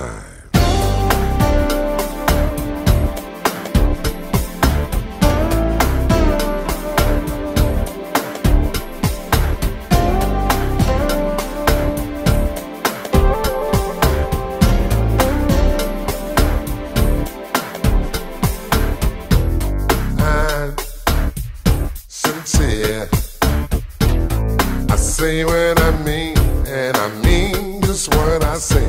time. I'm sincere. I say what I mean, and I mean just what I say.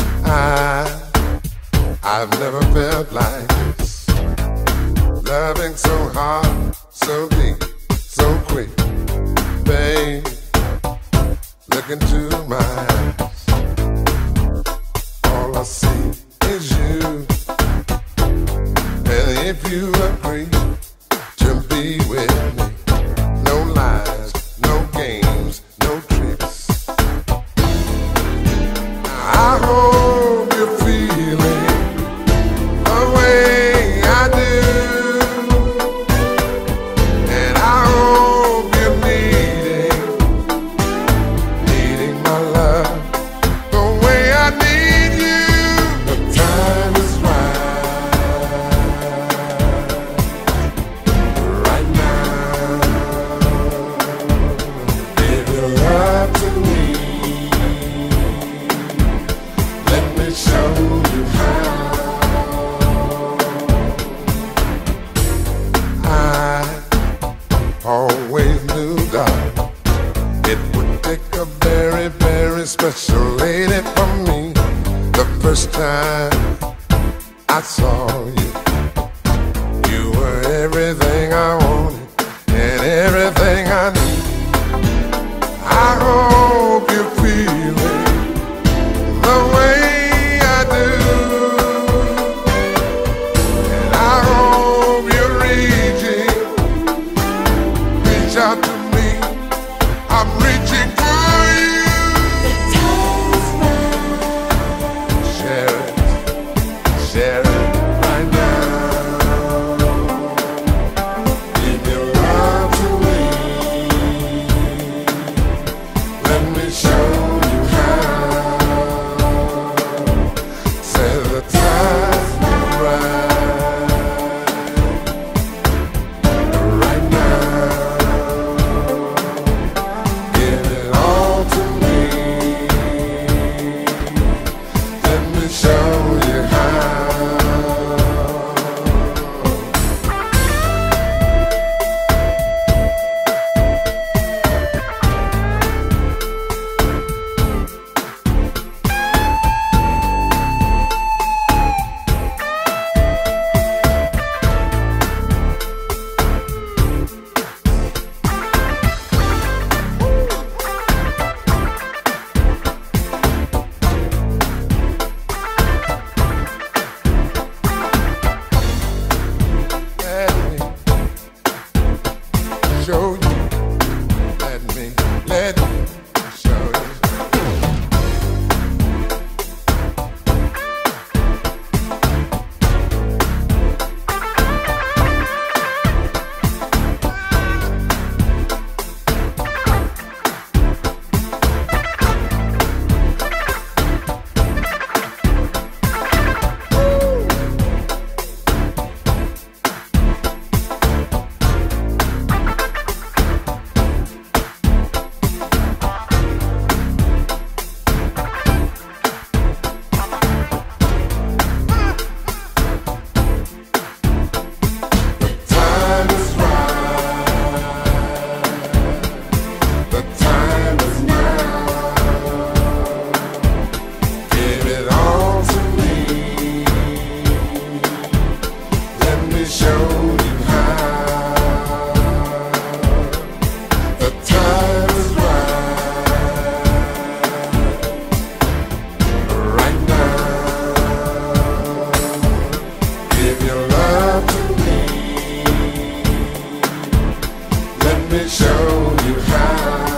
I've never felt like this. Loving so hard, so deep, so quick. Babe, look into my eyes. All I see is you. And if you agree to be with me, no lies, no games, no tricks. I hope you're feeling the way I do, and I hope you're needing my love the way I need you. The time is right now. Give your love to me. Let me show you how. I always knew, darling, it would take a very, very special lady for me. The first time I saw you, you were everything I wanted and everything I need. I hope you're feeling the way I do, and I hope you're reach out to me. I'm reaching for you. Share it right now. Give your love to me. Let me show you how. Say the time's right now. Give it all to me. Let me show you how. Let me show you. Let me show you how.